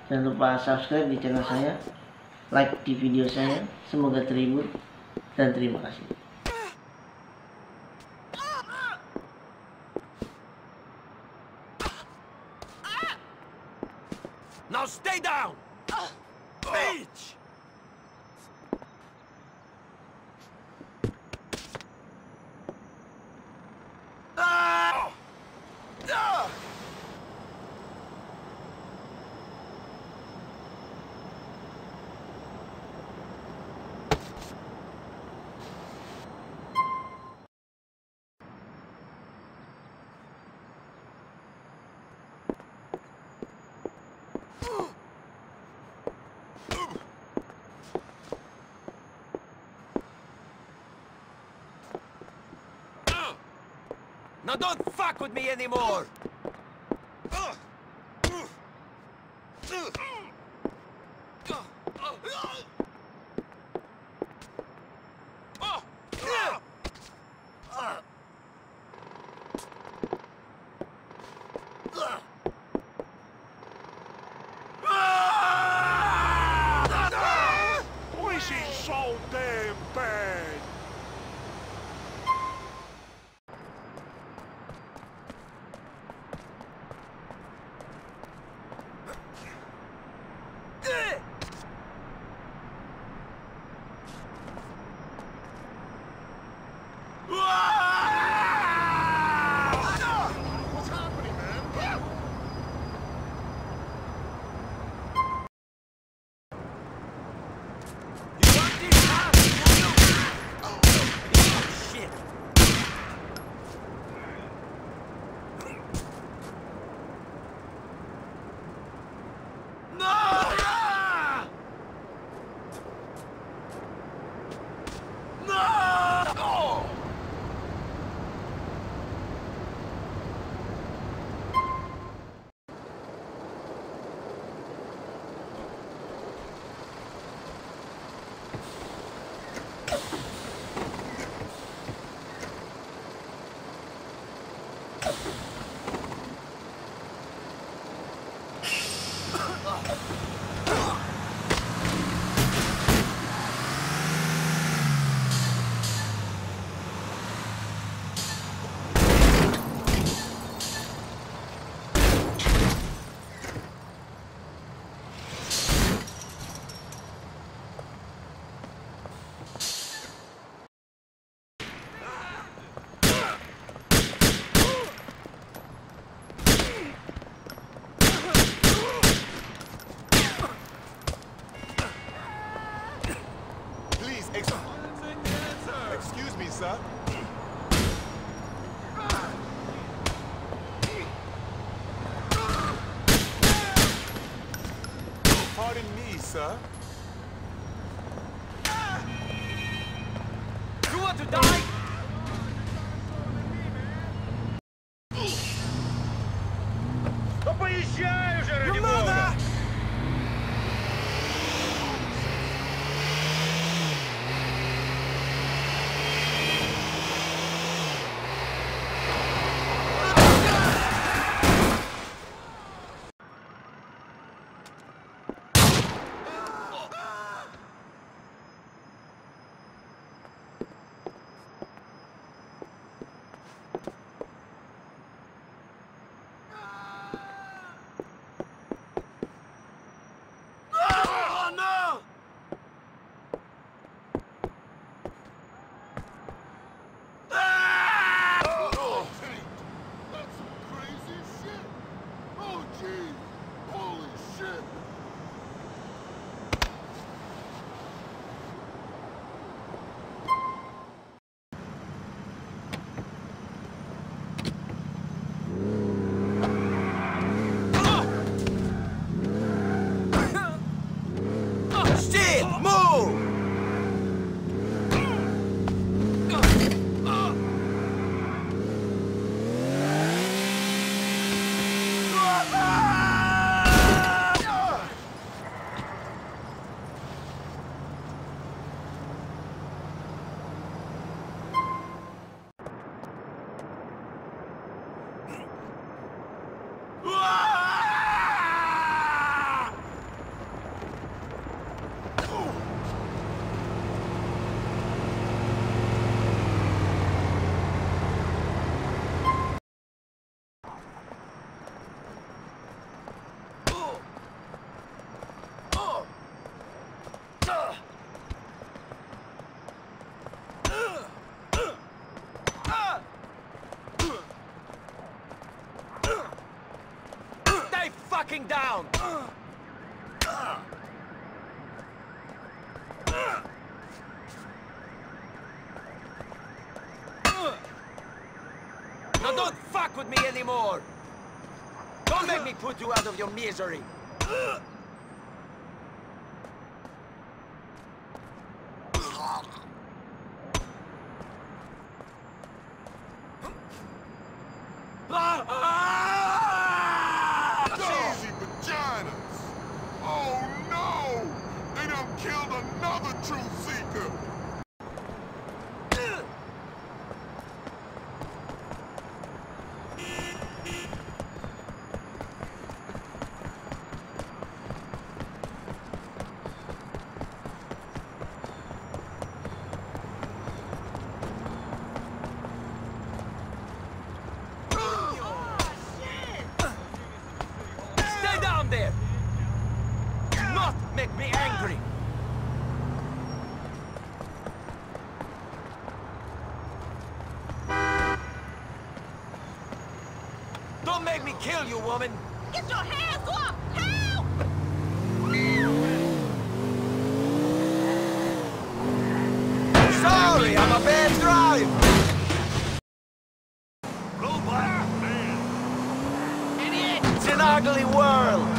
Jangan lupa subscribe di channel saya, like di video saya. Semoga terhibur dan terima kasih. Now stay down! Bitch! Now don't fuck with me anymore! This is so damn bad. What's happening, man? You want this, huh? Oh, shit! No! No! Oh! Please, excuse me, sir. Pardon me, sir. You want to die? Да поезжай уже, ради Your бога! mother! Oh, no! Ah! Oh, that's some crazy shit! Oh, gee! Holy shit! Oh, shit! Move! down! Now don't fuck with me anymore! Don't make me put you out of your misery! Cheesy vaginas! Oh no! They done killed another truth seeker! Stay down there! Do not make me angry! Don't make me kill you, woman! Get your hands off! Help! Sorry, I'm a bad driver! Robot man! It's an ugly world!